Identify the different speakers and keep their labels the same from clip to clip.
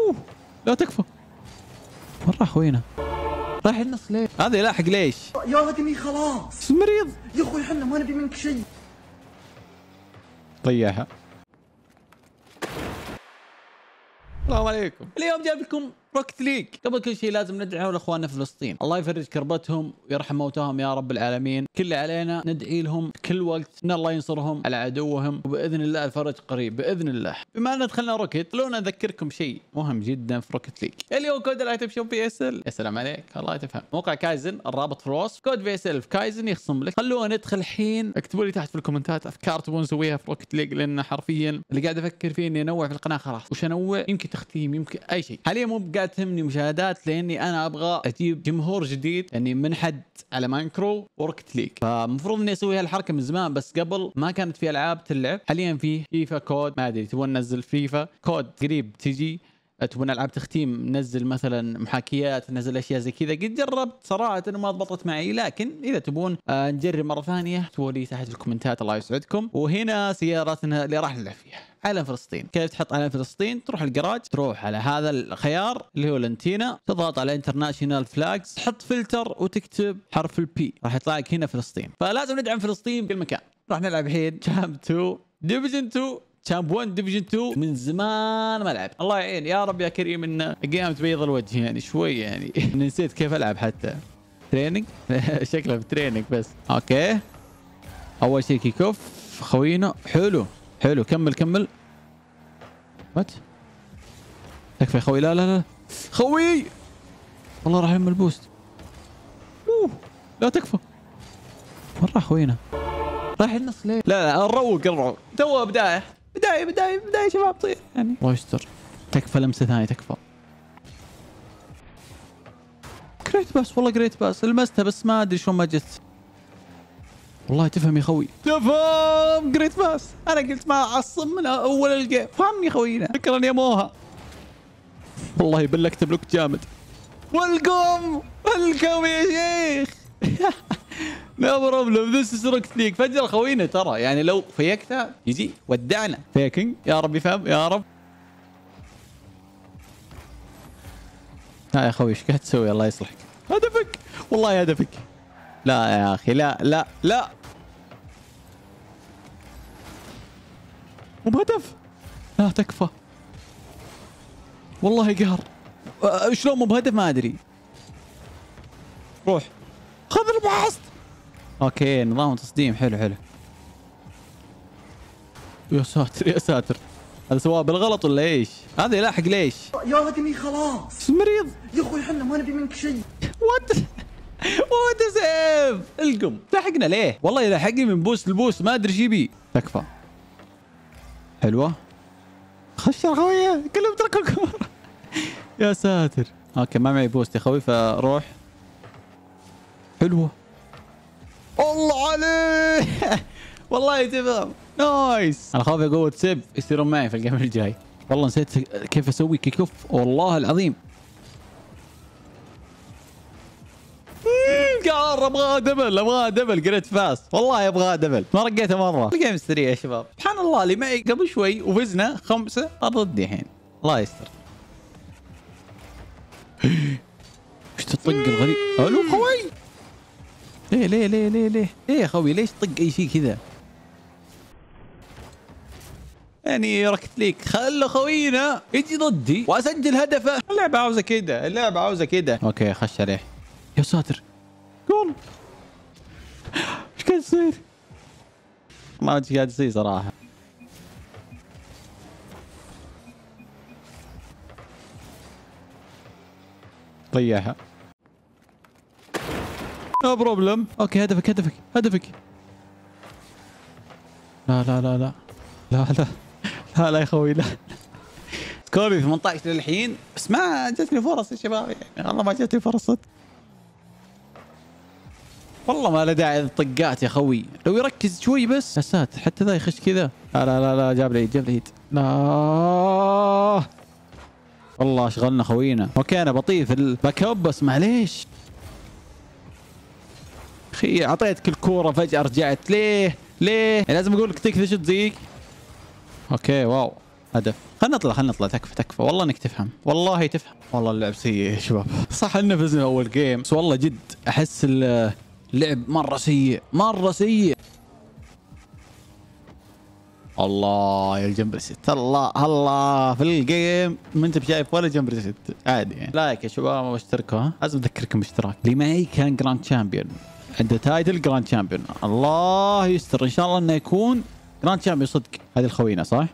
Speaker 1: لا تكفى. وين راح خوينا؟ راح النص ليه؟ هذا يلاحق ليش؟
Speaker 2: يا ادمي خلاص
Speaker 1: مريض
Speaker 2: يا اخوي، احنا ما نبي منك شيء.
Speaker 1: ضيعها. السلام عليكم. اليوم جايب لكم روكت ليج. قبل كل شيء لازم ندعو لاخواننا في فلسطين، الله يفرج كربتهم ويرحم موتاهم يا رب العالمين. كل علينا ندعي لهم كل وقت ان الله ينصرهم على عدوهم، وباذن الله الفرج قريب باذن الله. بما ان دخلنا روكت، خلونا اذكركم شيء مهم جدا في روكت ليج. اليوم كود الايتم شوب في اس ال. يا سلام عليك، الله تفهم. موقع كايزن الرابط في الوصف، كود في اس ال في كايزن يخصم لك. خلونا ندخل الحين. اكتبوا لي تحت في الكومنتات افكار تبون نسويها في روكت ليج، لان حرفيا اللي قاعد افكر فيه اني انوع في القناه. خلاص وش انوع؟ يمكن تختيم، يمكن اي شيء. حاليا مو قاعد تهمني مشاهدات، لاني انا ابغى اجيب جمهور جديد، يعني منحد على ماينكرو وروكت ليج. فالمفروض اني اسوي هالحركه من زمان، بس قبل ما كانت في العاب تلعب. حاليا في فيفا كود، ما ادري تبون ننزل فيفا كود قريب تجي. تبون العاب تختيم ننزل مثلا محاكيات، ننزل اشياء زي كذا. قد جربت صراحه انه ما ضبطت معي، لكن اذا تبون نجرب مره ثانيه اكتبوا لي تحت في الكومنتات، الله يسعدكم. وهنا سيارتنا اللي راح نلعب فيها علم فلسطين. كيف تحط علم فلسطين؟ تروح الجراج، تروح على هذا الخيار اللي هو الانتينا، تضغط على انترناشونال فلاجز، تحط فلتر وتكتب حرف البي، راح يطلع لك هنا فلسطين. فلازم ندعم فلسطين بكل مكان. راح نلعب الحين شامب 2 ديفيجن 2 شامب 1 ديفيجن 2. من زمان ما لعبت، الله يعين يا رب يا كريم ان اقيام تبيض الوجه يعني شوي يعني. نسيت كيف العب حتى. تريننج شكله بتريننج بس. اوكي اول شيء كيك اوف خوينا. حلو حلو، كمل كمل. وات تكفى يا خوي. لا لا لا خوي، والله راح يم البوست. لا تكفى. وين راح خوينا؟ راح النص ليه؟ لا لا نروق نروق، تو بدايه بدايه شباب طير يعني. الله يستر. تكفى لمسه ثانيه تكفى. جريت باس، والله جريت باس لمستها بس ما ادري شلون ما جت. والله تفهم يا خوي، تفهم. جريت باس انا قلت ما اعصب من اول الجيم. فهمني خوينا، شكرا يا موها. والله بلكت بلوك جامد. ويلكم يا شيخ. لا بروبلم، ذس از روكت ليج. فجر خوينا ترى، يعني لو فيكتها يجي ودعنا. فيكينج يا رب يفهم يا رب. ها يا خوي ايش قاعد تسوي؟ الله يصلحك. هدفك والله هدفك. لا يا اخي لا لا لا، مو بهدف. لا تكفى والله قهر. شلون مو بهدف ما ادري. روح خذ الباست. اوكي نظام تصديم حلو حلو. يا ساتر يا ساتر، هذا سواه بالغلط ولا ايش؟ هذا يلاحق ليش؟
Speaker 2: يا ادمي خلاص
Speaker 1: مريض
Speaker 2: يا اخوي، احنا ما نبي منك شيء.
Speaker 1: وات سيف. القم لحقنا ليه؟ والله يلحقني من بوست لبوست ما ادري ايش يبي. تكفى حلوه. خش يا خويه كلهم تركوا الكاميرا. يا ساتر. اوكي ما معي بوست يا خوي فروح. حلوه الله عليه. والله تمام نايس. انا خاف قوة سيف يصيرون معي في الجيم الجاي. والله نسيت كيف اسوي كيك اوف والله العظيم. قار ابغاه دبل قريت فاست، والله ابغاه دبل ما رقيته مره. الجيم سريع يا شباب سبحان الله. اللي معي قبل شوي وفزنا 5 ضدي الحين، الله يستر. وش تطق الغريب؟ الو خوي. ليه يا خوي ليش طق اي شيء كذا؟ يعني ركت ليك خلوا خوينا يجي ضدي واسجل هدفه. اللعبه عاوزه كذا، اللعبه عاوزه كذا. اوكي خش عليه. يا ساتر جول. ايش قاعد يصير؟ ما ادري ايش قاعد يصير صراحه. ضيعها. نو بروبلم. اوكي هدفك. لا لا لا لا لا لا لا لا يا خوي لا. سكوري 18 للحين، بس ما جتني فرص يا شباب يعني، والله ما جتني فرص. والله ما له داعي الطقات يا خوي، لو يركز شوي بس. يا ساتر حتى ذا يخش كذا. لا لا لا لا جاب لي عيد. لا والله شغلنا خوينا. اوكي انا بطيء في الباك اب بس معليش. اخي اعطيتك الكوره فجاه رجعت ليه؟ يعني لازم اقول لك تكفى شو تزيك. اوكي واو هدف. خلنا نطلع تكفى والله انك تفهم، والله تفهم. والله اللعب سيء يا شباب، صح انه فزنا اول جيم بس والله جد احس اللعب مره سيء. الله يا الجمبر ست، الله في الجيم ما انت بشايف ولا جمبر ست عادي يعني. لايك يا شباب واشتركوا، لازم اذكركم باشتراك. اللي معي كان جراند شامبيون، عنده تايتل جراند شامبيون، الله يستر ان شاء الله انه يكون جراند شامبيون صدق. هذه الخوينه صح؟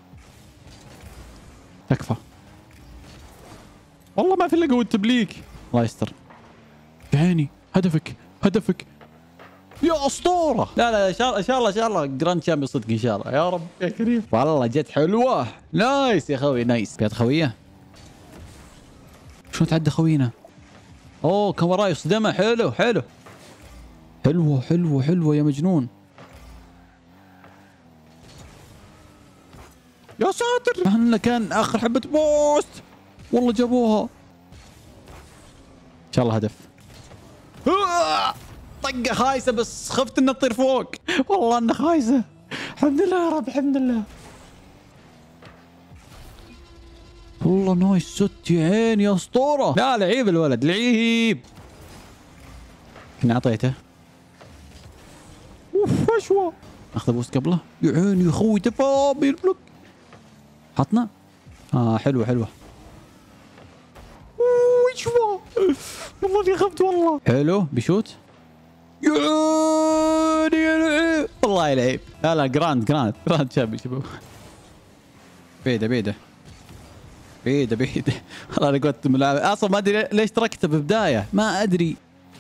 Speaker 1: تكفى والله ما في الا قوه تبليك. الله يستر يا عيني. هدفك يا اسطوره. لا ان شاء الله جراند شامبيون صدق ان شاء الله يا رب يا كريم. والله جت حلوه نايس يا خوي، نايس. بيت خويه شلون تعدى خوينا؟ اوه كان وراي صدمه. حلو يا مجنون. يا ساتر احنا كان اخر حبه بوست والله جابوها. ان شاء الله هدف. طقه خايسه بس خفت انها تطير فوق، والله انها خايسه. الحمد لله يا رب الحمد لله. والله نايس ست يا عيني يا اسطوره. لا لعيب الولد لعيب. كنا اعطيته. اوف اشوى. اخذ بوست قبله يا عيني يا اخوي. تفاهم البلوك حطنا. حلوه. اشوى والله اني خفت والله. حلو بيشوت يا عيني والله يلعب. لا جراند شابي شباب. بعيده والله انا قلت ملعب اصلا ما ادري ليش تركته ببدايه، ما ادري.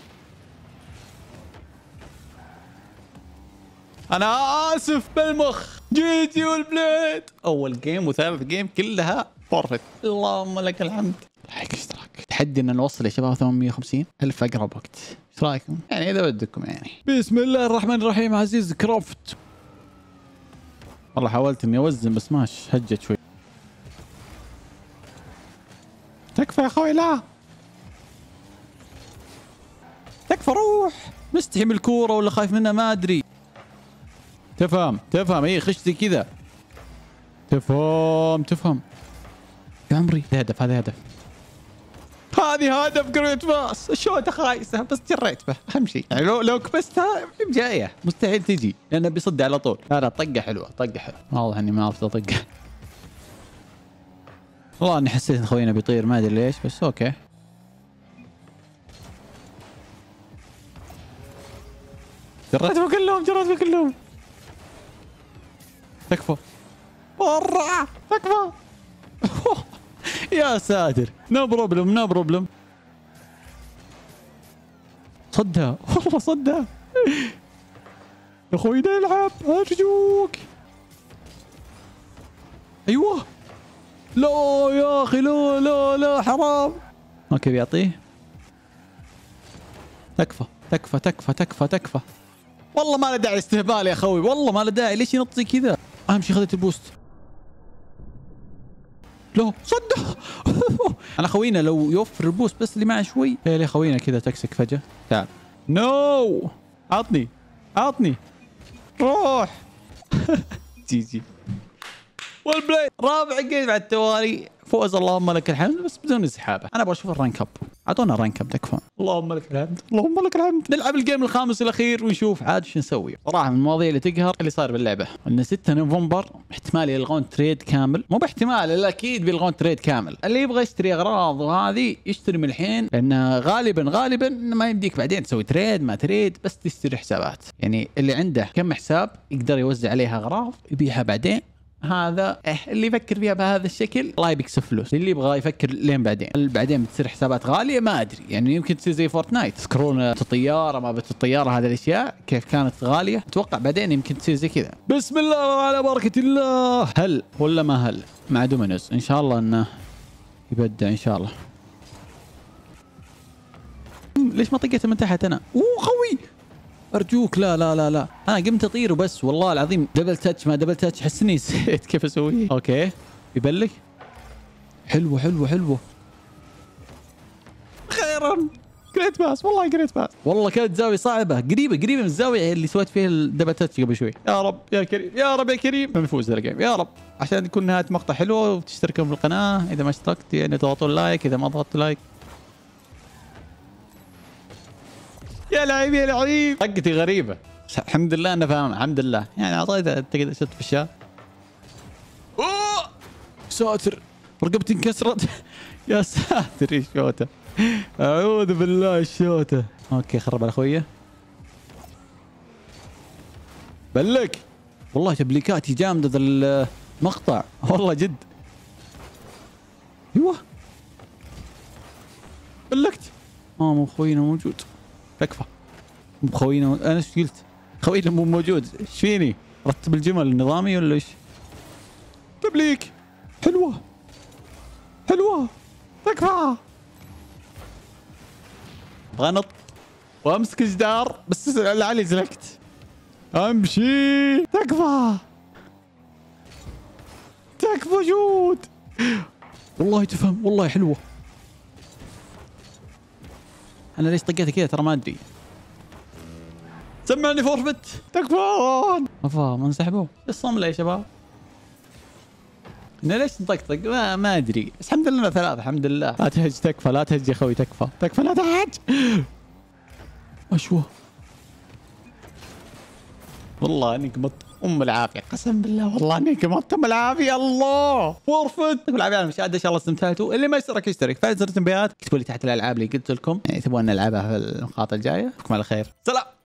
Speaker 1: انا اسف بالمخ. جي والبليد اول جيم وثالث جيم كلها بيرفكت. اللهم لك الحمد. لايك اشتراك. تحدي ان نوصل يا شباب 850 الف اقرب وقت. ايش رايكم؟ يعني اذا ودكم يعني. بسم الله الرحمن الرحيم. عزيز كرافت. والله حاولت اني اوزن بس ماش هجت شوي. تكفى يا اخوي. لا تكفى روح. مستحي من الكوره ولا خايف منها ما ادري. تفهم اي خش زي كذا. تفهم يا عمري. هدف هذا هدف. هذه هدف قريت باص. الشوطه خايسه بس جريت به اهم شيء يعني. لو كبستها جايه مستحيل تجي لانه بيصد على طول. لا طقه حلوه واضح اني ما عرفت اطقه. والله اني حسيت ان خوينا بيطير ما ادري ليش بس اوكي. جريتهم كلهم. تكفى برا تكفى. يا ساتر. نو بروبلم. صدها والله صدها. يا اخوي يلعب ارجوك. ايوه. لا يا اخي لا حرام. اوكي بيعطيه. تكفى. والله ما له داعي استهبال يا اخوي، والله ما له داعي. ليش ينط زي كذا؟ اهم شيء خذت البوست. لا صده. انا خوينا لو يوفر البوست بس اللي معه شوي. ليه خوينا كذا تكسك فجأة؟ تعال. نو عطني روح. جي والبلاي رابع جيم بعد التوالي. فوز اللهم لك الحمد بس بدون انسحابه. انا ابغى اشوف الرانك اب. اعطونا الرانك اب تكفى. اللهم لك الحمد. نلعب الجيم الخامس الاخير ونشوف عاد شو نسوي. صراحه من المواضيع اللي تقهر اللي صار باللعبه ان 6 نوفمبر احتمال يلغون تريد كامل. مو باحتمال اكيد بيلغون تريد كامل. اللي يبغى يشتري اغراض وهذه يشتري من الحين لان غالبا ما يمديك بعدين تسوي تريد ما تريد بس تشتري حسابات. يعني اللي عنده كم حساب يقدر يوزع عليها اغراض يبيعها بعدين. هذا اللي يفكر فيها بهذا الشكل الله بيكسب فلوس. اللي يبغى يفكر لين بعدين بتصير حسابات غاليه ما ادري. يعني يمكن تصير زي فورتنايت تذكرون الطياره ما الطياره هذه الاشياء كيف كانت غاليه. اتوقع بعدين يمكن تصير زي كذا. بسم الله على بركه الله. هل ولا ما هل مع دومينوز ان شاء الله انه يبدع ان شاء الله. ليش ما طقيته من تحت انا؟ قوي ارجوك. لا انا قمت اطير وبس والله العظيم. دبل تاتش ما دبل تاتش حسني نسيت كيف اسويه. اوكي يبلك. حلوه خيرا جريت باس والله جريت باس. والله كانت زاويه صعبه، قريبه من الزاويه اللي سويت فيها الدبتات قبل شوي. يا رب يا كريم، يا رب يا كريم نفوز الجيم يا رب، عشان تكون نهايه مقطع حلوه. وتشتركوا في القناه اذا ما اشتركت، يعني تضغطوا اللايك اذا ما ضغطتوا لايك. يا لعيب يا لعيب، طقتي غريبه. الحمد لله انا فاهم، الحمد لله يعني اعطيتها تقدر شفت في الشات. اوه ساتر رقبتي انكسرت. يا ساتر ايش شوته، اعوذ بالله الشوته. اوكي خرب على اخويه. بلك والله تبليكاتي جامده ذا المقطع والله جد. ايوه بلكت. مو خوينا موجود، تكفى. مو خوينا انا ايش قلت؟ خوينا مو موجود، ايش فيني؟ رتب الجمل النظامي ولا ايش؟ تبليك حلوه حلوه تكفى. ابغى وامسك جدار بس لعلي زلكت. امشي تكفى تكفى جود. والله تفهم والله حلوه. انا ليش طقيتها كذا ترى ما ادري. سمعني فورفت تكفى. افا ما انسحبوا الصمله يا شباب. انا ليش نطقطق ما ادري، بس الحمد لله 3. الحمد لله. لا تهج تكفى، لا تهج يا اخوي، تكفى تكفى لا تهج. اشوه والله انك مت ام العافيه، قسم بالله والله انك مت ام العافيه. الله فورفت بالعافيه على المشاهده، ان شاء الله استمتعتوا. اللي ما اشترك يشترك، فعل زر التنبيهات، اكتبوا لي تحت الالعاب اللي قلت لكم يعني تبغون نلعبها في المقاطع الجايه. اشوفكم على خير، سلام.